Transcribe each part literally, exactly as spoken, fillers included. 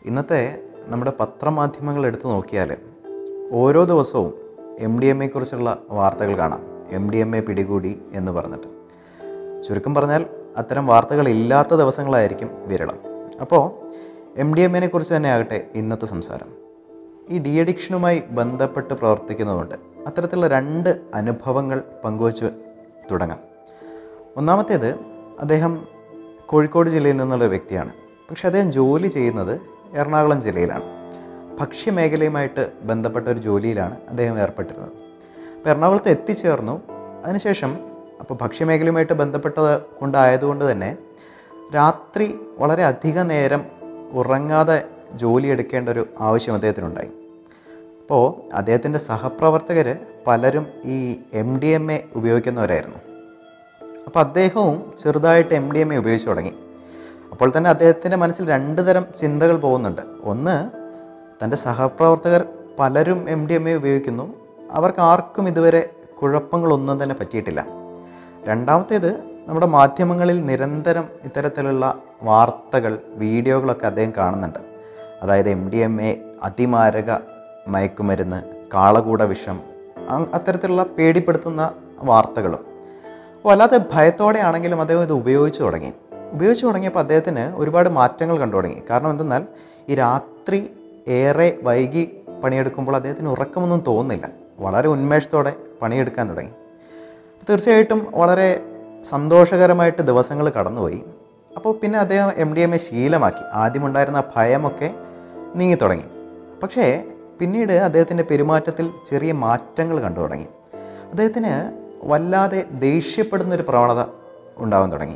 ഇന്നത്തെ നമ്മുടെ പത്രമാധ്യമങ്ങൾ എടുത്തു നോക്കിയാൽ ഓരോ ദിവസവും എം ഡി എം എയെക്കുറിച്ചുള്ള വാർത്തകൾ കാണാം. എം ഡി എം എ പിടികൂടി എന്ന് പറഞ്ഞിട്ട്. ചുരുക്കം പറഞ്ഞാൽ അത്തരം വാർത്തകൾ ഇല്ലാത്ത ദിവസങ്ങളായിരിക്കും വിരളം. അപ്പോൾ എം ഡി എം എനെ കുറിച്ച് തന്നെ ആകട്ടെ ഇന്നത്തെ സംസാരം. ഈ ഡി അഡിക്ഷനുമായി ബന്ധപ്പെട്ട് പ്രവർത്തിക്കുന്നതുകൊണ്ട് അത്തരത്തിലുള്ള രണ്ട് അനുഭവങ്ങൾ പങ്കുവച്ച് തുടങ്ങാം. ഒന്നാമത്തേത്, അദ്ദേഹം കോഴിക്കോട് ജില്ലയിൽ നിന്നുള്ള വ്യക്തിയാണ്. പക്ഷെ അദ്ദേഹം ജോലി ചെയ്യുന്നത് എറണാകുളം ജില്ലയിലാണ്. ഭക്ഷ്യമേഖലയുമായിട്ട് ബന്ധപ്പെട്ട ഒരു ജോലിയിലാണ് അദ്ദേഹം ഏർപ്പെട്ടിരുന്നത്. അപ്പോൾ എറണാകുളത്ത് എത്തിച്ചേർന്നു. അതിനുശേഷം അപ്പോൾ ഭക്ഷ്യമേഖലയുമായിട്ട് ബന്ധപ്പെട്ടത് കൊണ്ടായതുകൊണ്ട് തന്നെ രാത്രി വളരെ അധിക നേരം ഉറങ്ങാതെ ജോലി എടുക്കേണ്ട ഒരു ആവശ്യം അദ്ദേഹത്തിനുണ്ടായി. അപ്പോൾ അദ്ദേഹത്തിൻ്റെ സഹപ്രവർത്തകർ പലരും ഈ എം ഡി എം എ ഉപയോഗിക്കുന്നവരായിരുന്നു. അപ്പോൾ അദ്ദേഹവും ചെറുതായിട്ട് എം ഡി എം എ ഉപയോഗിച്ച് തുടങ്ങി. അപ്പോൾ തന്നെ അദ്ദേഹത്തിൻ്റെ മനസ്സിൽ രണ്ട് തരം ചിന്തകൾ പോകുന്നുണ്ട്. ഒന്ന്, തൻ്റെ സഹപ്രവർത്തകർ പലരും എം ഡി എം എ ഉപയോഗിക്കുന്നു, അവർക്ക് ആർക്കും ഇതുവരെ കുഴപ്പങ്ങളൊന്നും തന്നെ പറ്റിയിട്ടില്ല. രണ്ടാമത്തേത്, നമ്മുടെ മാധ്യമങ്ങളിൽ നിരന്തരം ഇത്തരത്തിലുള്ള വാർത്തകൾ, വീഡിയോകളൊക്കെ അദ്ദേഹം കാണുന്നുണ്ട്. അതായത് എം ഡി എം എ, അതിമാരക മയക്കുമരുന്ന്, കാളകൂട വിഷം, അത്തരത്തിലുള്ള പേടിപ്പെടുത്തുന്ന വാർത്തകളും. അപ്പോൾ അല്ലാതെ ഭയത്തോടെയാണെങ്കിലും അദ്ദേഹം ഇത് ഉപയോഗിച്ച് തുടങ്ങി. ഉപയോഗിച്ച് തുടങ്ങിയപ്പോൾ അദ്ദേഹത്തിന് ഒരുപാട് മാറ്റങ്ങൾ കണ്ടു തുടങ്ങി. കാരണം എന്തെന്നാൽ ഈ രാത്രി ഏറെ വൈകി പണിയെടുക്കുമ്പോൾ അദ്ദേഹത്തിന് ഉറക്കമൊന്നും തോന്നുന്നില്ല. വളരെ ഉന്മേഷത്തോടെ പണിയെടുക്കാൻ തുടങ്ങി. തീർച്ചയായിട്ടും വളരെ സന്തോഷകരമായിട്ട് ദിവസങ്ങൾ കടന്നുപോയി. അപ്പോൾ പിന്നെ അദ്ദേഹം എം ഡി എം എ ശീലമാക്കി. ആദ്യമുണ്ടായിരുന്ന ഭയമൊക്കെ നീങ്ങി തുടങ്ങി. പക്ഷേ പിന്നീട് അദ്ദേഹത്തിൻ്റെ പെരുമാറ്റത്തിൽ ചെറിയ മാറ്റങ്ങൾ കണ്ടു തുടങ്ങി. അദ്ദേഹത്തിന് വല്ലാതെ ദേഷ്യപ്പെടുന്നൊരു പ്രവണത ഉണ്ടാവാൻ തുടങ്ങി.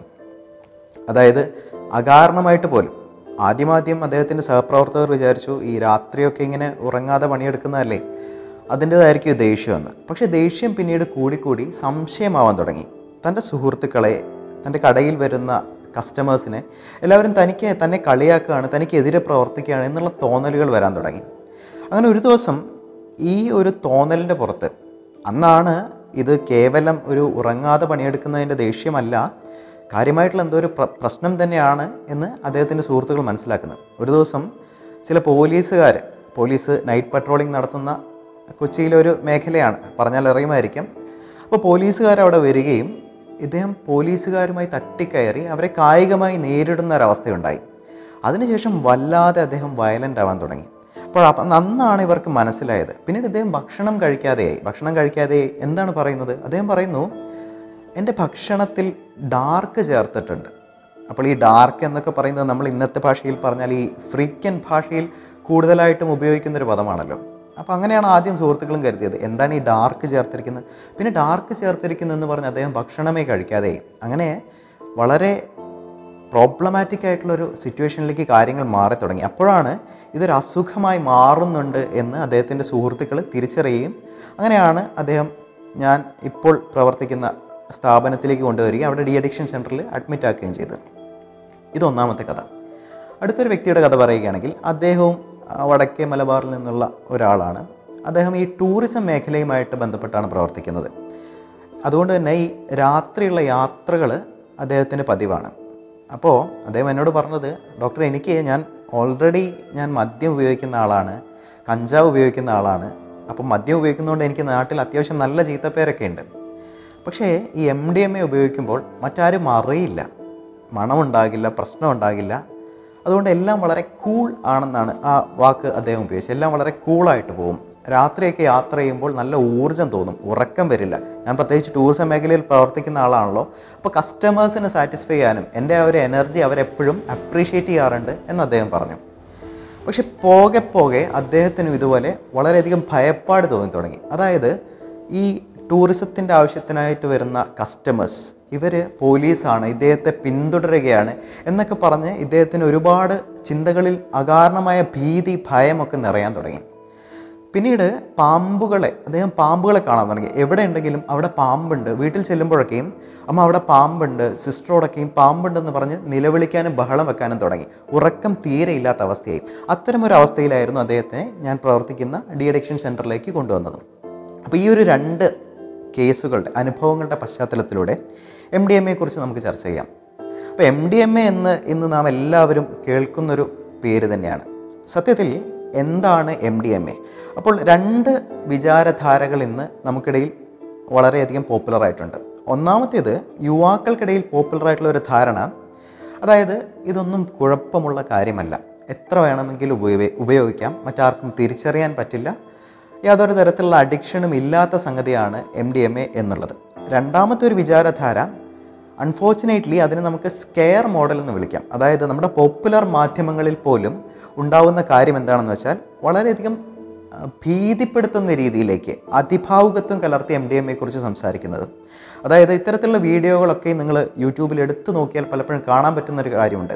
അതായത് അകാരണമായിട്ട് പോലും. ആദ്യമാദ്യം അദ്ദേഹത്തിൻ്റെ സഹപ്രവർത്തകർ വിചാരിച്ചു ഈ രാത്രിയൊക്കെ ഇങ്ങനെ ഉറങ്ങാതെ പണിയെടുക്കുന്നതല്ലേ, അതിൻ്റേതായിരിക്കും ദേഷ്യമെന്ന്. പക്ഷേ ദേഷ്യം പിന്നീട് കൂടിക്കൂടി സംശയമാവാൻ തുടങ്ങി. തൻ്റെ സുഹൃത്തുക്കളെ, തൻ്റെ കടയിൽ വരുന്ന കസ്റ്റമേഴ്സിനെ എല്ലാവരും തനിക്ക് തന്നെ കളിയാക്കുകയാണ്, തനിക്കെതിരെ പ്രവർത്തിക്കുകയാണ് എന്നുള്ള തോന്നലുകൾ വരാൻ തുടങ്ങി. അങ്ങനെ ഒരു ദിവസം ഈ ഒരു തോന്നലിൻ്റെ പുറത്ത്, അന്നാണ് ഇത് കേവലം ഒരു ഉറങ്ങാതെ പണിയെടുക്കുന്നതിൻ്റെ ദേഷ്യമല്ല, കാര്യമായിട്ടുള്ള എന്തോ ഒരു പ്രശ്നം തന്നെയാണ് എന്ന് അദ്ദേഹത്തിൻ്റെ സുഹൃത്തുക്കൾ മനസ്സിലാക്കുന്നത്. ഒരു ദിവസം ചില പോലീസുകാർ, പോലീസ് നൈറ്റ് പട്രോളിംഗ് നടത്തുന്ന കൊച്ചിയിലൊരു മേഖലയാണ്, പറഞ്ഞാൽ അറിയുമായിരിക്കും. അപ്പോൾ പോലീസുകാർ അവിടെ വരികയും ഇദ്ദേഹം പോലീസുകാരുമായി തട്ടിക്കയറി അവരെ കായികമായി നേരിടുന്ന ഒരവസ്ഥയുണ്ടായി. അതിനുശേഷം വല്ലാതെ അദ്ദേഹം വയലൻ്റ് ആവാൻ തുടങ്ങി. അപ്പോൾ അന്നാണ് ഇവർക്ക് മനസ്സിലായത്. പിന്നീട് ഇദ്ദേഹം ഭക്ഷണം കഴിക്കാതെയായി. ഭക്ഷണം കഴിക്കാതെയായി എന്താണ് പറയുന്നത്? അദ്ദേഹം പറയുന്നു, എൻ്റെ ഭക്ഷണത്തിൽ ഡാർക്ക് ചേർത്തിട്ടുണ്ട്. അപ്പോൾ ഈ ഡാർക്ക് എന്നൊക്കെ പറയുന്നത് നമ്മൾ ഇന്നത്തെ ഭാഷയിൽ പറഞ്ഞാൽ ഈ ഫ്രീക്കൻ ഭാഷയിൽ കൂടുതലായിട്ടും ഉപയോഗിക്കുന്നൊരു പദമാണല്ലോ. അപ്പോൾ അങ്ങനെയാണ് ആദ്യം സുഹൃത്തുക്കളും കരുതിയത്. എന്താണ് ഈ ഡാർക്ക് ചേർത്തിരിക്കുന്നത്? പിന്നെ ഡാർക്ക് ചേർത്തിരിക്കുന്നു എന്ന് പറഞ്ഞ് അദ്ദേഹം ഭക്ഷണമേ കഴിക്കാതെയായി. അങ്ങനെ വളരെ പ്രോബ്ലമാറ്റിക് ആയിട്ടുള്ളൊരു സിറ്റുവേഷനിലേക്ക് കാര്യങ്ങൾ മാറി തുടങ്ങി. അപ്പോഴാണ് ഇതൊരു അസുഖമായി മാറുന്നുണ്ട് എന്ന് അദ്ദേഹത്തിൻ്റെ സുഹൃത്തുക്കൾ തിരിച്ചറിയുകയും അങ്ങനെയാണ് അദ്ദേഹം ഞാൻ ഇപ്പോൾ പ്രവർത്തിക്കുന്ന സ്ഥാപനത്തിലേക്ക് കൊണ്ടുവരികയും അവിടെ ഡി അഡിക്ഷൻ സെൻറ്ററിൽ അഡ്മിറ്റ് ആക്കുകയും ചെയ്തത്. ഇതൊന്നാമത്തെ കഥ. അടുത്തൊരു വ്യക്തിയുടെ കഥ പറയുകയാണെങ്കിൽ, അദ്ദേഹവും വടക്കേ മലബാറിൽ നിന്നുള്ള ഒരാളാണ്. അദ്ദേഹം ഈ ടൂറിസം മേഖലയുമായിട്ട് ബന്ധപ്പെട്ടാണ് പ്രവർത്തിക്കുന്നത്. അതുകൊണ്ട് തന്നെ ഈ രാത്രിയുള്ള യാത്രകൾ അദ്ദേഹത്തിന് പതിവാണ്. അപ്പോൾ അദ്ദേഹം എന്നോട് പറഞ്ഞത്, ഡോക്ടർ, എനിക്ക് ഞാൻ ഓൾറെഡി ഞാൻ മദ്യം ഉപയോഗിക്കുന്ന ആളാണ്, കഞ്ചാവ് ഉപയോഗിക്കുന്ന ആളാണ്. അപ്പം മദ്യം ഉപയോഗിക്കുന്നതുകൊണ്ട് എനിക്ക് നാട്ടിൽ അത്യാവശ്യം നല്ല ചീത്തപ്പേരൊക്കെ ഉണ്ട്. പക്ഷേ ഈ എം ഡി എം എ ഉപയോഗിക്കുമ്പോൾ മറ്റാരും അറിയില്ല, മണമുണ്ടാകില്ല, പ്രശ്നം ഉണ്ടാകില്ല. അതുകൊണ്ട് എല്ലാം വളരെ കൂൾ ആണെന്നാണ് ആ വാക്ക് അദ്ദേഹം ഉപയോഗിച്ചത്. എല്ലാം വളരെ കൂളായിട്ട് പോകും. രാത്രിയൊക്കെ യാത്ര ചെയ്യുമ്പോൾ നല്ല ഊർജ്ജം തോന്നും, ഉറക്കം വരില്ല. ഞാൻ പ്രത്യേകിച്ച് ടൂറിസം മേഖലയിൽ പ്രവർത്തിക്കുന്ന ആളാണല്ലോ. അപ്പോൾ കസ്റ്റമേഴ്സിനെ സാറ്റിസ്ഫൈ ചെയ്യാനും എൻ്റെ ആ ഒരു എനർജി അവരെപ്പോഴും അപ്രീഷിയേറ്റ് ചെയ്യാറുണ്ട് എന്ന് അദ്ദേഹം പറഞ്ഞു. പക്ഷെ പോകെ പോകെ അദ്ദേഹത്തിനും ഇതുപോലെ വളരെയധികം ഭയപ്പാട് തോന്നി തുടങ്ങി. അതായത് ഈ ടൂറിസത്തിൻ്റെ ആവശ്യത്തിനായിട്ട് വരുന്ന കസ്റ്റമേഴ്സ്, ഇവർ പോലീസാണ്, ഇദ്ദേഹത്തെ പിന്തുടരുകയാണ് എന്നൊക്കെ പറഞ്ഞ് ഇദ്ദേഹത്തിന് ഒരുപാട് ചിന്തകളിൽ അകാരണമായ ഭീതി, ഭയമൊക്കെ നിറയാൻ തുടങ്ങി. പിന്നീട് പാമ്പുകളെ, അദ്ദേഹം പാമ്പുകളെ കാണാൻ തുടങ്ങി. എവിടെ ഉണ്ടെങ്കിലും അവിടെ പാമ്പുണ്ട്. വീട്ടിൽ ചെല്ലുമ്പോഴൊക്കെയും അമ്മ അവിടെ പാമ്പുണ്ട്, സിസ്റ്ററോടൊക്കെയും പാമ്പുണ്ടെന്ന് പറഞ്ഞ് നിലവിളിക്കാനും ബഹളം വെക്കാനും തുടങ്ങി. ഉറക്കം തീരെ ഇല്ലാത്ത അവസ്ഥയായി. അത്തരമൊരവസ്ഥയിലായിരുന്നു അദ്ദേഹത്തെ ഞാൻ പ്രവർത്തിക്കുന്ന ഡി അഡിക്ഷൻ സെൻറ്ററിലേക്ക് കൊണ്ടുവന്നത്. അപ്പോൾ ഈ ഒരു രണ്ട് കേസുകളുടെ അനുഭവങ്ങളുടെ പശ്ചാത്തലത്തിലൂടെ എം ഡി എം എയെക്കുറിച്ച് നമുക്ക് ചർച്ച ചെയ്യാം. അപ്പോൾ എം ഡി എം എ എന്ന് ഇന്ന് നാം എല്ലാവരും കേൾക്കുന്നൊരു പേര് തന്നെയാണ്. സത്യത്തിൽ എന്താണ് എം ഡി എം എ? അപ്പോൾ രണ്ട് വിചാരധാരകൾ ഇന്ന് നമുക്കിടയിൽ വളരെയധികം പോപ്പുലറായിട്ടുണ്ട്. ഒന്നാമത്തേത് യുവാക്കൾക്കിടയിൽ പോപ്പുലറായിട്ടുള്ള ഒരു ധാരണ, അതായത് ഇതൊന്നും കുഴപ്പമുള്ള കാര്യമല്ല, എത്ര വേണമെങ്കിലും ഉപയോഗ ഉപയോഗിക്കാം മറ്റാർക്കും തിരിച്ചറിയാൻ പറ്റില്ല, യാതൊരു തരത്തിലുള്ള അഡിക്ഷനും ഇല്ലാത്ത സംഗതിയാണ് എം ഡി എം എ എന്നുള്ളത്. രണ്ടാമത്തെ ഒരു വിചാരധാര, അൺഫോർച്ചുനേറ്റ്ലി അതിന് നമുക്ക് സ്കെയർ മോഡൽ എന്ന് വിളിക്കാം. അതായത് നമ്മുടെ പോപ്പുലർ മാധ്യമങ്ങളിൽ പോലും ഉണ്ടാവുന്ന കാര്യം എന്താണെന്ന് വെച്ചാൽ വളരെയധികം ഭീതിപ്പെടുത്തുന്ന രീതിയിലേക്ക് അതിഭാവുകത്വം കലർത്തി എം ഡി എം എയെ കുറിച്ച് സംസാരിക്കുന്നത്. അതായത് ഇത്തരത്തിലുള്ള വീഡിയോകളൊക്കെ നിങ്ങൾ യൂട്യൂബിൽ എടുത്തു നോക്കിയാൽ പലപ്പോഴും കാണാൻ പറ്റുന്നൊരു കാര്യമുണ്ട്.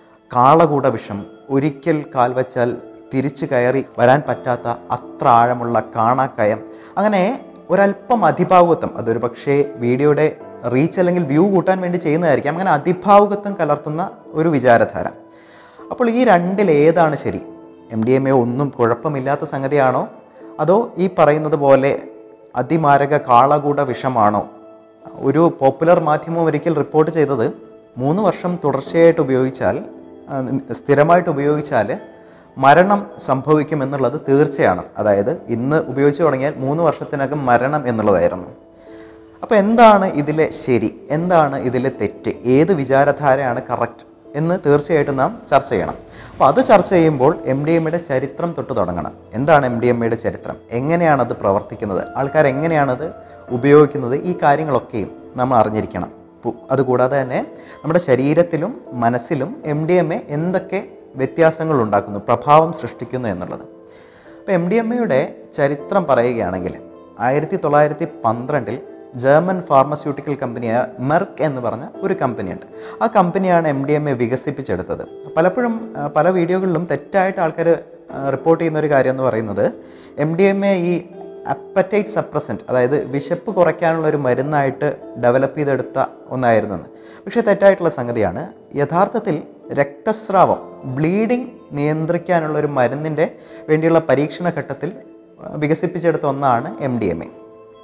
കാളകൂട വിഷം, ഒരിക്കൽ കാൽവച്ചാൽ തിരിച്ചു കയറി വരാൻ പറ്റാത്ത അത്ര ആഴമുള്ള കാണാക്കയം, അങ്ങനെ ഒരല്പം അതിഭാവുകത്വം, അതൊരു പക്ഷേ വീഡിയോയുടെ റീച്ച് അല്ലെങ്കിൽ വ്യൂ കൂട്ടാൻ വേണ്ടി ചെയ്യുന്നതായിരിക്കാം, അങ്ങനെ അതിഭാവുകത്വം കലർത്തുന്ന ഒരു വിചാരധാര. അപ്പോൾ ഈ രണ്ടിൽ ഏതാണ് ശരി? എം ഡി എം എ ഒന്നും കുഴപ്പമില്ലാത്ത സംഗതിയാണോ, അതോ ഈ പറയുന്നത് പോലെ അതിമാരക കാളകൂട വിഷമാണോ? ഒരു പോപ്പുലർ മാധ്യമം ഒരിക്കൽ റിപ്പോർട്ട് ചെയ്തത് മൂന്ന് വർഷം തുടർച്ചയായിട്ട് ഉപയോഗിച്ചാൽ, സ്ഥിരമായിട്ട് ഉപയോഗിച്ചാൽ മരണം സംഭവിക്കുമെന്നുള്ളത് തീർച്ചയാണ്. അതായത് ഇന്ന് ഉപയോഗിച്ച് തുടങ്ങിയാൽ മൂന്ന് വർഷത്തിനകം മരണം എന്നുള്ളതായിരുന്നു. അപ്പോൾ എന്താണ് ഇതിലെ ശരി, എന്താണ് ഇതിലെ തെറ്റ്, ഏത് വിചാരധാരയാണ് കറക്റ്റ് എന്ന് തീർച്ചയായിട്ടും നാം ചർച്ച ചെയ്യണം. അപ്പോൾ അത് ചർച്ച ചെയ്യുമ്പോൾ എം ഡി എം എയുടെ ചരിത്രം തൊട്ട് തുടങ്ങണം. എന്താണ് എം ഡി എം എയുടെ ചരിത്രം, എങ്ങനെയാണത് പ്രവർത്തിക്കുന്നത്, ആൾക്കാർ എങ്ങനെയാണത് ഉപയോഗിക്കുന്നത്, ഈ കാര്യങ്ങളൊക്കെയും നമ്മൾ അറിഞ്ഞിരിക്കണം. അതുകൂടാതെ തന്നെ നമ്മുടെ ശരീരത്തിലും മനസ്സിലും എം ഡി എം എ എന്തൊക്കെ വ്യത്യാസങ്ങൾ ഉണ്ടാക്കുന്നു, പ്രഭാവം സൃഷ്ടിക്കുന്നു എന്നുള്ളത്. അപ്പോൾ എം ഡി എം എയുടെ ചരിത്രം പറയുകയാണെങ്കിൽ ആയിരത്തി തൊള്ളായിരത്തി പന്ത്രണ്ടിൽ ജർമ്മൻ ഫാർമസ്യൂട്ടിക്കൽ കമ്പനിയായ മെർക്ക് എന്ന് പറഞ്ഞ ഒരു കമ്പനിയുണ്ട്. ആ കമ്പനിയാണ് എം ഡി എം എ വികസിപ്പിച്ചെടുത്തത്. പലപ്പോഴും പല വീഡിയോകളിലും തെറ്റായിട്ട് ആൾക്കാർ റിപ്പോർട്ട് ചെയ്യുന്ന ഒരു കാര്യം എന്ന് പറയുന്നത് എം ഡി എം എ ഈ അപ്പറ്റൈറ്റ് സപ്രസൻറ്റ്, അതായത് വിശപ്പ് കുറയ്ക്കാനുള്ള ഒരു മരുന്നായിട്ട് ഡെവലപ്പ് ചെയ്തെടുത്ത ഒന്നായിരുന്നു എന്ന്. പക്ഷേ തെറ്റായിട്ടുള്ള സംഗതിയാണ്. യഥാർത്ഥത്തിൽ രക്തസ്രാവം, ബ്ലീഡിങ് നിയന്ത്രിക്കാനുള്ള ഒരു മരുന്നിൻ്റെ വേണ്ടിയുള്ള പരീക്ഷണ ഘട്ടത്തിൽ വികസിപ്പിച്ചെടുത്ത ഒന്നാണ് എം ഡി എം എ.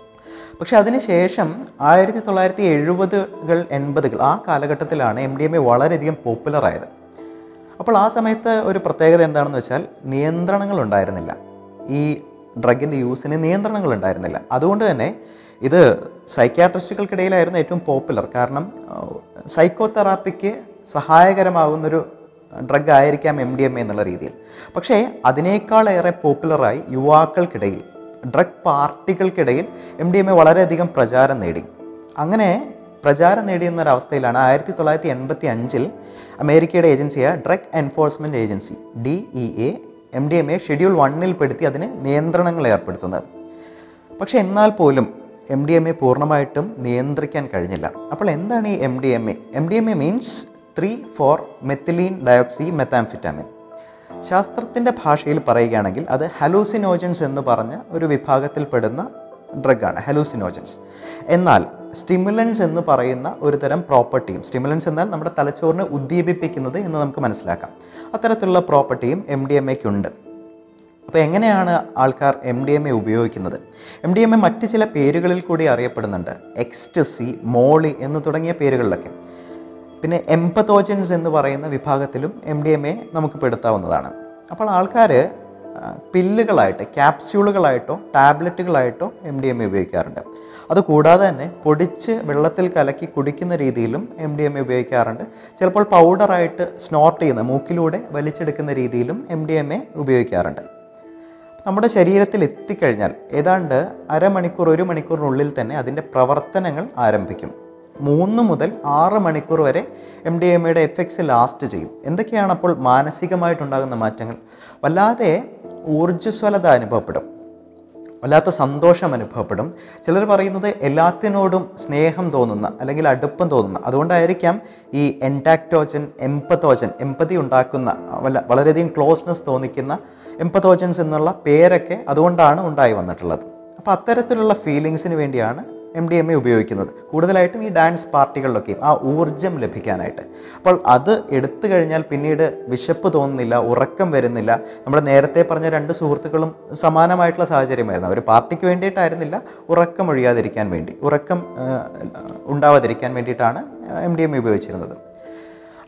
പക്ഷെ അതിനുശേഷം ആയിരത്തി തൊള്ളായിരത്തി എഴുപതുകൾ എൺപതുകൾ ആ കാലഘട്ടത്തിലാണ് എം ഡി എം എ വളരെയധികം പോപ്പുലറായത്. അപ്പോൾ ആ സമയത്ത് ഒരു പ്രത്യേകത എന്താണെന്ന് വെച്ചാൽ നിയന്ത്രണങ്ങൾ ഉണ്ടായിരുന്നില്ല, ഈ ഡ്രഗിൻ്റെ യൂസിന് നിയന്ത്രണങ്ങൾ ഉണ്ടായിരുന്നില്ല. അതുകൊണ്ട് തന്നെ ഇത് സൈക്യാട്രിസ്റ്റുകൾക്കിടയിലായിരുന്നു ഏറ്റവും പോപ്പുലർ. കാരണം സൈക്കോ തെറാപ്പിക്ക് സഹായകരമാകുന്നൊരു ഡ്രഗ് ആയിരിക്കാം എം ഡി എം എ എന്നുള്ള രീതിയിൽ. പക്ഷേ അതിനേക്കാളേറെ പോപ്പുലറായി യുവാക്കൾക്കിടയിൽ, ഡ്രഗ് പാർട്ടികൾക്കിടയിൽ എം ഡി എം എ വളരെയധികം പ്രചാരം നേടി. അങ്ങനെ പ്രചാരം നേടിയെന്നൊരവസ്ഥയിലാണ് ആയിരത്തി തൊള്ളായിരത്തി എൺപത്തി അഞ്ചിൽ അമേരിക്കയുടെ ഏജൻസിയായ drug enforcement agency D E A M D M A schedule വണ്ണിൽ പെടുത്തി അതിന് നിയന്ത്രണങ്ങൾ ഏർപ്പെടുത്തുന്നത്. പക്ഷേ എന്നാൽ പോലും എം ഡി എം എ പൂർണ്ണമായിട്ടും നിയന്ത്രിക്കാൻ കഴിഞ്ഞില്ല. അപ്പോൾ എന്താണ് ഈ M D M A? M D M A means three four methylene dioxy methamphetamine. ശാസ്ത്രത്തിൻ്റെ ഭാഷയിൽ പറയുകയാണെങ്കിൽ അത് ഹലൂസിനോജൻസ് എന്ന് പറഞ്ഞ ഒരു വിഭാഗത്തിൽപ്പെടുന്ന ഡ്രഗാണ്, ഹലൂസിനോജൻസ്. എന്നാൽ സ്റ്റിമുലൻസ് എന്ന് പറയുന്ന ഒരു തരം പ്രോപ്പർട്ടിയും, സ്റ്റിമുലൻസ് എന്നാൽ നമ്മുടെ തലച്ചോറിനെ ഉദ്ദീപിപ്പിക്കുന്നത് എന്ന് നമുക്ക് മനസ്സിലാക്കാം, അത്തരത്തിലുള്ള പ്രോപ്പർട്ടിയും എം ഡി എം എക്കുണ്ട്. അപ്പോൾ എങ്ങനെയാണ് ആൾക്കാർ എം ഡി എം എ ഉപയോഗിക്കുന്നത്? എം ഡി എം എ മറ്റ് ചില പേരുകളിൽ കൂടി അറിയപ്പെടുന്നുണ്ട്, എക്സ്റ്റസി, മോളി എന്ന് തുടങ്ങിയ പേരുകളിലൊക്കെ. പിന്നെ എംപതോജൻസ് എന്ന് പറയുന്ന വിഭാഗത്തിലും എം ഡി എം എ നമുക്ക് പെടുത്താവുന്നതാണ്. അപ്പോൾ ആൾക്കാർ പില്ലുകളായിട്ട്, ക്യാപ്സ്യൂളുകളായിട്ടോ ടാബ്ലറ്റുകളായിട്ടോ എം ഡി എം എ ഉപയോഗിക്കാറുണ്ട്. അതുകൂടാതെ തന്നെ പൊടിച്ച് വെള്ളത്തിൽ കലക്കി കുടിക്കുന്ന രീതിയിലും എം ഡി എം എ ഉപയോഗിക്കാറുണ്ട്. ചിലപ്പോൾ പൗഡറായിട്ട് സ്നോർട്ട് ചെയ്യുന്ന, മൂക്കിലൂടെ വലിച്ചെടുക്കുന്ന രീതിയിലും എം ഡി എം എ ഉപയോഗിക്കാറുണ്ട്. നമ്മുടെ ശരീരത്തിൽ എത്തിക്കഴിഞ്ഞാൽ ഏതാണ്ട് അരമണിക്കൂർ ഒരു മണിക്കൂറിനുള്ളിൽ തന്നെ അതിൻ്റെ പ്രവർത്തനങ്ങൾ ആരംഭിക്കും. മൂന്ന് മുതൽ ആറ് മണിക്കൂർ വരെ എം ഡി എം എയുടെ എഫക്ട്സ് ലാസ്റ്റ് ചെയ്യും. എന്തൊക്കെയാണ് അപ്പോൾ മാനസികമായിട്ടുണ്ടാകുന്ന മാറ്റങ്ങൾ? വല്ലാതെ ഊർജ്ജസ്വലത അനുഭവപ്പെടും, വല്ലാത്ത സന്തോഷം അനുഭവപ്പെടും. ചിലർ പറയുന്നത് എല്ലാത്തിനോടും സ്നേഹം തോന്നുന്ന അല്ലെങ്കിൽ അടുപ്പം തോന്നുന്ന, അതുകൊണ്ടായിരിക്കാം ഈ എൻടാക്ടോജൻ, എംപതോജൻ, എമ്പതി ഉണ്ടാക്കുന്ന, വല്ല വളരെയധികം ക്ലോസ്നെസ് തോന്നിക്കുന്ന എംപതോജൻസ് എന്നുള്ള പേരൊക്കെ അതുകൊണ്ടാണ് ഉണ്ടായി വന്നിട്ടുള്ളത്. അപ്പോൾ അത്തരത്തിലുള്ള ഫീലിങ്സിന് വേണ്ടിയാണ് എം ഡി എം എ ഉപയോഗിക്കുന്നത്, കൂടുതലായിട്ടും ഈ ഡാൻസ് പാർട്ടികളിലൊക്കെയും ആ ഊർജ്ജം ലഭിക്കാനായിട്ട്. അപ്പോൾ അത് എടുത്തു കഴിഞ്ഞാൽ പിന്നീട് വിശപ്പ് തോന്നുന്നില്ല, ഉറക്കം വരുന്നില്ല. നമ്മുടെ നേരത്തെ പറഞ്ഞ രണ്ട് സുഹൃത്തുക്കളും സമാനമായിട്ടുള്ള സാഹചര്യമായിരുന്നു. അവർ പാർട്ടിക്ക് വേണ്ടിയിട്ടായിരുന്നില്ല, ഉറക്കം ഒഴിയാതിരിക്കാൻ വേണ്ടി, ഉറക്കം ഉണ്ടാവാതിരിക്കാൻ വേണ്ടിയിട്ടാണ് എം ഡി എം എ ഉപയോഗിച്ചിരുന്നത്.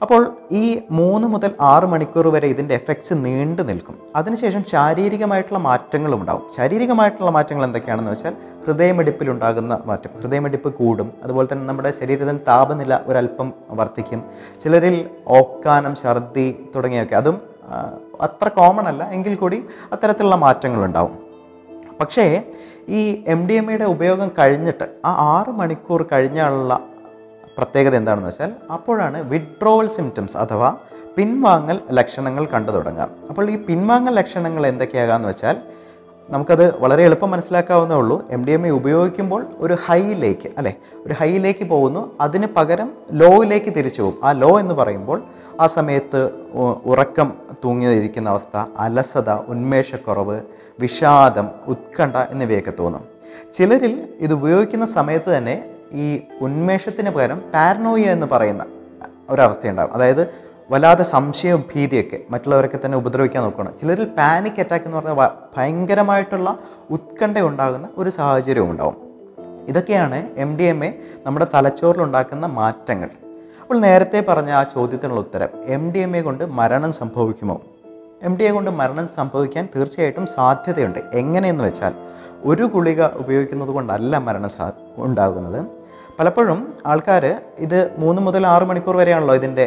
അപ്പോൾ ഈ മൂന്ന് മുതൽ ആറ് മണിക്കൂർ വരെ ഇതിൻ്റെ എഫക്ട്സ് നീണ്ടു നിൽക്കും. അതിനുശേഷം ശാരീരികമായിട്ടുള്ള മാറ്റങ്ങളും ഉണ്ടാവും. ശാരീരികമായിട്ടുള്ള മാറ്റങ്ങൾ എന്തൊക്കെയാണെന്ന് വെച്ചാൽ ഹൃദയമിടിപ്പിലുണ്ടാകുന്ന മാറ്റം, ഹൃദയമിടിപ്പ് കൂടും. അതുപോലെ തന്നെ നമ്മുടെ ശരീരത്തിൻ്റെ താപനില ഒരല്പം വർദ്ധിക്കും. ചിലരിൽ ഓക്കാനം, ഛർദി തുടങ്ങിയൊക്കെ, അതും അത്ര കോമൺ അല്ല എങ്കിൽ കൂടി അത്തരത്തിലുള്ള മാറ്റങ്ങളുണ്ടാവും. പക്ഷേ ഈ എം ഡി എം എയുടെ ഉപയോഗം കഴിഞ്ഞിട്ട് ആ ആറ് മണിക്കൂർ കഴിഞ്ഞുള്ള പ്രത്യേകത എന്താണെന്ന് വെച്ചാൽ അപ്പോഴാണ് വിഡ്രോവൽ സിംറ്റംസ് അഥവാ പിൻവാങ്ങൽ ലക്ഷണങ്ങൾ കണ്ടു തുടങ്ങുക. അപ്പോൾ ഈ പിൻവാങ്ങൽ ലക്ഷണങ്ങൾ എന്തൊക്കെയാകാമെന്ന് വെച്ചാൽ നമുക്കത് വളരെ എളുപ്പം മനസ്സിലാക്കാവുന്നേ ഉള്ളൂ. എം ഡി എം എ ഉപയോഗിക്കുമ്പോൾ ഒരു ഹൈയിലേക്ക് അല്ലേ ഒരു ഹൈയിലേക്ക് പോകുന്നു, അതിന് പകരം ലോയിലേക്ക് തിരിച്ചു പോകും. ആ ലോ എന്ന് പറയുമ്പോൾ ആ സമയത്ത് ഉറക്കം തൂങ്ങിയിരിക്കുന്ന അവസ്ഥ, അലസത, ഉന്മേഷക്കുറവ്, വിഷാദം, ഉത്കണ്ഠ എന്നിവയൊക്കെ തോന്നും. ചിലരിൽ ഇത് ഉപയോഗിക്കുന്ന സമയത്ത് തന്നെ ഈ ഉന്മേഷത്തിന് പകരം പാരനോയ എന്ന് പറയുന്ന ഒരവസ്ഥയുണ്ടാകും. അതായത് വല്ലാതെ സംശയവും ഭീതിയൊക്കെ, മറ്റുള്ളവരൊക്കെ തന്നെ ഉപദ്രവിക്കാൻ നോക്കണം. ചിലരിൽ പാനിക് അറ്റാക്ക് എന്ന് പറഞ്ഞാൽ ഭയങ്കരമായിട്ടുള്ള ഉത്കണ്ഠ ഉണ്ടാകുന്ന ഒരു സാഹചര്യവും ഉണ്ടാവും. ഇതൊക്കെയാണ് എം ഡി എം എ നമ്മുടെ തലച്ചോറിലുണ്ടാക്കുന്ന മാറ്റങ്ങൾ. അപ്പോൾ നേരത്തെ പറഞ്ഞ ആ ചോദ്യത്തിനുള്ള ഉത്തരം, എം ഡി എം എ കൊണ്ട് മരണം സംഭവിക്കുമോ? എം ഡി എ കൊണ്ട് മരണം സംഭവിക്കാൻ തീർച്ചയായിട്ടും സാധ്യതയുണ്ട്. എങ്ങനെയെന്ന് വെച്ചാൽ ഒരു ഗുളിക ഉപയോഗിക്കുന്നത് കൊണ്ടല്ല മരണം സാ ഉണ്ടാകുന്നത്. പലപ്പോഴും ആൾക്കാർ ഇത് മൂന്ന് മുതൽ ആറ് മണിക്കൂർ വരെയാണല്ലോ ഇതിൻ്റെ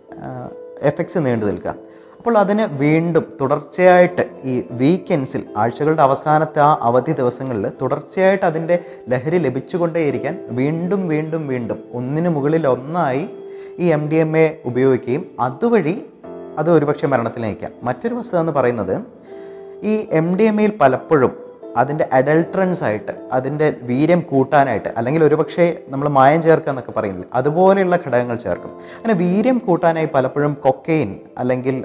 എഫക്ട്സ് നീണ്ടു നിൽക്കുക. അപ്പോൾ അതിന് വീണ്ടും തുടർച്ചയായിട്ട് ഈ വീക്കെൻഡ്സിൽ, ആഴ്ചകളുടെ അവസാനത്തെ ആ അവധി ദിവസങ്ങളിൽ തുടർച്ചയായിട്ട് അതിൻ്റെ ലഹരി ലഭിച്ചുകൊണ്ടേയിരിക്കാൻ വീണ്ടും വീണ്ടും വീണ്ടും ഒന്നിനു മുകളിൽ ഒന്നായി ഈ എം ഡി എം എ ഉപയോഗിക്കുകയും അതുവഴി അത് ഒരുപക്ഷെ മരണത്തിൽ നയിക്കാം. മറ്റൊരു വസ്തുത എന്ന് പറയുന്നത് ഈ എം ഡി എം എയിൽ പലപ്പോഴും അതിൻ്റെ അഡൾട്രൻസ് ആയിട്ട്, അതിൻ്റെ വീര്യം കൂട്ടാനായിട്ട്, അല്ലെങ്കിൽ ഒരുപക്ഷെ നമ്മൾ മായം ചേർക്കുക എന്നൊക്കെ പറയുന്നില്ല, അതുപോലെയുള്ള ഘടകങ്ങൾ ചേർക്കും. അങ്ങനെ വീര്യം കൂട്ടാനായി പലപ്പോഴും കൊക്കെയിൻ അല്ലെങ്കിൽ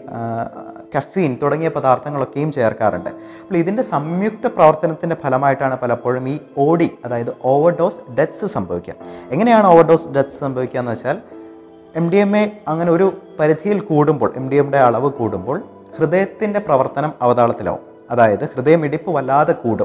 കഫീൻ തുടങ്ങിയ പദാർത്ഥങ്ങളൊക്കെയും ചേർക്കാറുണ്ട്. അപ്പോൾ ഇതിൻ്റെ സംയുക്ത പ്രവർത്തനത്തിൻ്റെ ഫലമായിട്ടാണ് പലപ്പോഴും ഈ ഒ ഡി, അതായത് ഓവർഡോസ് ഡെത്ത്സ് സംഭവിക്കുക. എങ്ങനെയാണ് ഓവർഡോസ് ഡെത്ത്സ് സംഭവിക്കുക എന്ന് വെച്ചാൽ എം ഡി എം എ അങ്ങനെ ഒരു പരിധിയിൽ കൂടുമ്പോൾ, എം ഡി എമ്മയുടെ അളവ് കൂടുമ്പോൾ ഹൃദയത്തിൻ്റെ പ്രവർത്തനം അവതാളത്തിലാവും. അതായത് ഹൃദയമിടിപ്പ് വല്ലാതെ കൂടും.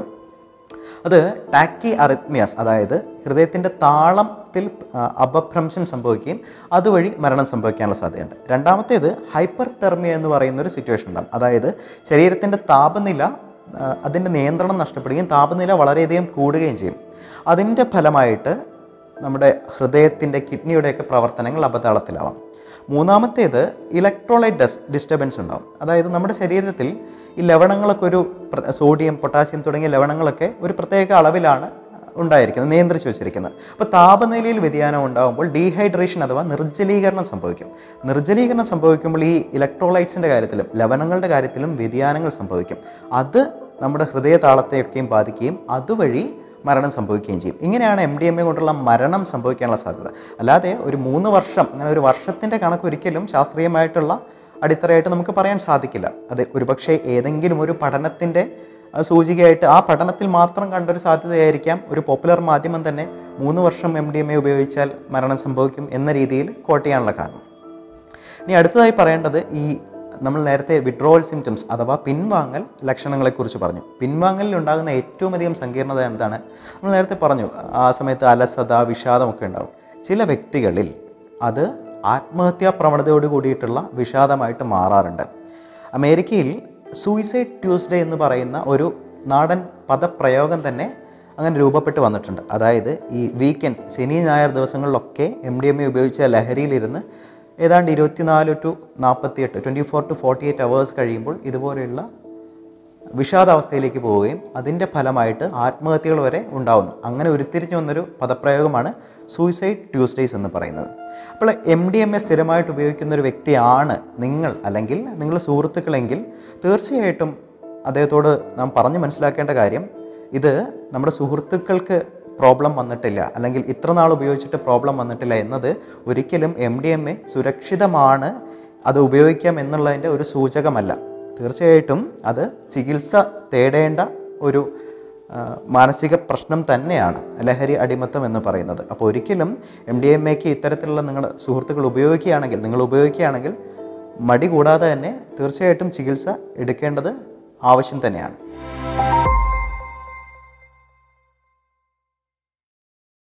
അത് ടാക്കി അറിത്മിയാസ്, അതായത് ഹൃദയത്തിൻ്റെ താളത്തിൽ അപഭ്രംശം സംഭവിക്കുകയും അതുവഴി മരണം സംഭവിക്കാനുള്ള സാധ്യതയുണ്ട്. രണ്ടാമത്തേത് ഹൈപ്പർ തെർമിയ എന്ന് പറയുന്നൊരു സിറ്റുവേഷൻ ഉണ്ടാകും. അതായത് ശരീരത്തിൻ്റെ താപനില, അതിൻ്റെ നിയന്ത്രണം നഷ്ടപ്പെടുകയും താപനില വളരെയധികം കൂടുകയും ചെയ്യും. അതിൻ്റെ ഫലമായിട്ട് നമ്മുടെ ഹൃദയത്തിൻ്റെ, കിഡ്നിയുടെയൊക്കെ പ്രവർത്തനങ്ങൾ അപതാളത്തിലാവാം. മൂന്നാമത്തേത് ഇലക്ട്രോലൈറ്റ് ഡസ് ഡിസ്റ്റർബൻസ് ഉണ്ടാകും. അതായത് നമ്മുടെ ശരീരത്തിൽ ഈ ലവണങ്ങളൊക്കെ ഒരു സോഡിയം, പൊട്ടാസ്യം തുടങ്ങിയ ലവണങ്ങളൊക്കെ ഒരു പ്രത്യേക അളവിലാണ് ഉണ്ടായിരിക്കുന്നത്, നിയന്ത്രിച്ച് വെച്ചിരിക്കുന്നത്. അപ്പോൾ താപനിലയിൽ വ്യതിയാനം ഉണ്ടാകുമ്പോൾ ഡീഹൈഡ്രേഷൻ അഥവാ നിർജ്ജലീകരണം സംഭവിക്കും. നിർജ്ജലീകരണം സംഭവിക്കുമ്പോൾ ഈ ഇലക്ട്രോലൈറ്റ്സിൻ്റെ കാര്യത്തിലും ലവണങ്ങളുടെ കാര്യത്തിലും വ്യതിയാനങ്ങൾ സംഭവിക്കും. അത് നമ്മുടെ ഹൃദയതാളത്തെയൊക്കെയും ബാധിക്കുകയും അതുവഴി മരണം സംഭവിക്കുകയും ചെയ്യും. ഇങ്ങനെയാണ് എം ഡി എം എ കൊണ്ടുള്ള മരണം സംഭവിക്കാനുള്ള സാധ്യത. അല്ലാതെ ഒരു മൂന്ന് വർഷം, അങ്ങനെ ഒരു വർഷത്തിൻ്റെ കണക്ക് ഒരിക്കലും ശാസ്ത്രീയമായിട്ടുള്ള അടിത്തറയായിട്ട് നമുക്ക് പറയാൻ സാധിക്കില്ല. അത് ഒരുപക്ഷെ ഏതെങ്കിലും ഒരു പഠനത്തിൻ്റെ സൂചികയായിട്ട് ആ പഠനത്തിൽ മാത്രം കണ്ടൊരു സാധ്യതയായിരിക്കാം ഒരു പോപ്പുലർ മാധ്യമം തന്നെ മൂന്ന് വർഷം എം ഡി എം എ ഉപയോഗിച്ചാൽ മരണം സംഭവിക്കും എന്ന രീതിയിൽ കോട്ട് ചെയ്യാനുള്ള കാരണം. ഇനി അടുത്തതായി പറയേണ്ടത്, ഈ നമ്മൾ നേരത്തെ വിഡ്രോവൽ സിംറ്റംസ് അഥവാ പിൻവാങ്ങൽ ലക്ഷണങ്ങളെക്കുറിച്ച് പറഞ്ഞു. പിൻവാങ്ങലിൽ ഉണ്ടാകുന്ന ഏറ്റവും അധികം സങ്കീർണത എന്താണ്? നമ്മൾ നേരത്തെ പറഞ്ഞു, ആ സമയത്ത് അലസത, വിഷാദമൊക്കെ ഉണ്ടാകും. ചില വ്യക്തികളിൽ അത് ആത്മഹത്യാ പ്രവണതയോട് കൂടിയിട്ടുള്ള വിഷാദമായിട്ട് മാറാറുണ്ട്. അമേരിക്കയിൽ സൂയിസൈഡ് ട്യൂസ്ഡേ എന്ന് പറയുന്ന ഒരു നാടൻ പദപ്രയോഗം തന്നെ അങ്ങനെ രൂപപ്പെട്ട് വന്നിട്ടുണ്ട്. അതായത് ഈ വീക്കെൻഡ്സ്, ശനി ഞായർ ദിവസങ്ങളിലൊക്കെ എം ഡി എം എ ഉപയോഗിച്ച ലഹരിയിലിരുന്ന് ഏതാണ്ട് ഇരുപത്തിനാല് ടു നാൽപ്പത്തിയെട്ട് twenty four to forty eight hours കഴിയുമ്പോൾ ഇതുപോലെയുള്ള വിഷാദാവസ്ഥയിലേക്ക് പോവുകയും അതിൻ്റെ ഫലമായിട്ട് ആത്മഹത്യകൾ വരെ ഉണ്ടാവുന്നു. അങ്ങനെ ഉരുത്തിരിഞ്ഞു വന്നൊരു പദപ്രയോഗമാണ് സൂയിസൈഡ് ട്യൂസ്ഡേയ്സ് എന്ന് പറയുന്നത്. അപ്പോൾ എം ഡി എം എ സ്ഥിരമായിട്ട് ഉപയോഗിക്കുന്ന ഒരു വ്യക്തിയാണ് നിങ്ങൾ, അല്ലെങ്കിൽ നിങ്ങളുടെ സുഹൃത്തുക്കളെങ്കിൽ തീർച്ചയായിട്ടും അദ്ദേഹത്തോട് നാം പറഞ്ഞു മനസ്സിലാക്കേണ്ട കാര്യം, ഇത് നമ്മുടെ സുഹൃത്തുക്കൾക്ക് പ്രോബ്ലം വന്നിട്ടില്ല, അല്ലെങ്കിൽ ഇത്ര നാൾ ഉപയോഗിച്ചിട്ട് പ്രോബ്ലം വന്നിട്ടില്ല എന്നത് ഒരിക്കലും എം ഡി എം എ സുരക്ഷിതമാണ്, അത് ഉപയോഗിക്കാം എന്നുള്ളതിൻ്റെ ഒരു സൂചകമല്ല. തീർച്ചയായിട്ടും അത് ചികിത്സ തേടേണ്ട ഒരു മാനസിക പ്രശ്നം തന്നെയാണ് ലഹരി അടിമത്തം എന്ന് പറയുന്നത്. അപ്പോൾ ഒരിക്കലും എം ഡി എം എക്ക് ഇത്തരത്തിലുള്ള നിങ്ങളുടെ സുഹൃത്തുക്കൾ ഉപയോഗിക്കുകയാണെങ്കിൽ, നിങ്ങൾ ഉപയോഗിക്കുകയാണെങ്കിൽ മടി കൂടാതെ തന്നെ തീർച്ചയായിട്ടും ചികിത്സ എടുക്കേണ്ടത് ആവശ്യം തന്നെയാണ്.